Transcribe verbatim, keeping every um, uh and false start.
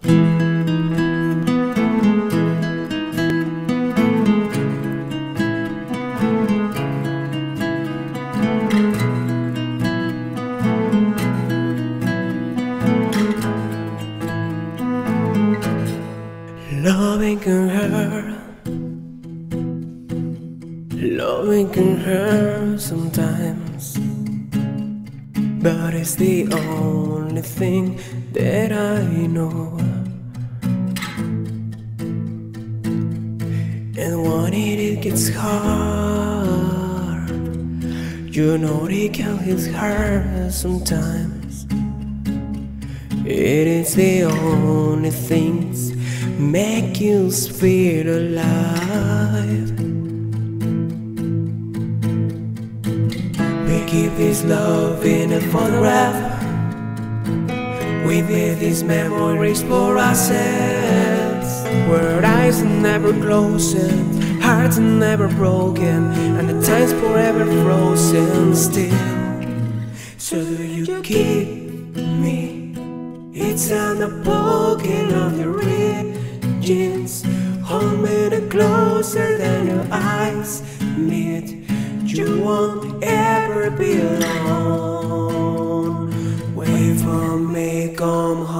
Loving can hurt, loving can hurt sometimes, but it's the only thing that I know. And when it gets hard, you know it can hit hard sometimes. It is the only things make you feel alive. We keep this love in a photograph. We made these memories for ourselves, where eyes are never closing, hearts are never broken, and the time's forever frozen still. So do you keep me? It's on the poking of your jeans. Hold me closer than your eyes meet. You won't ever be alone. Wait for me, come home.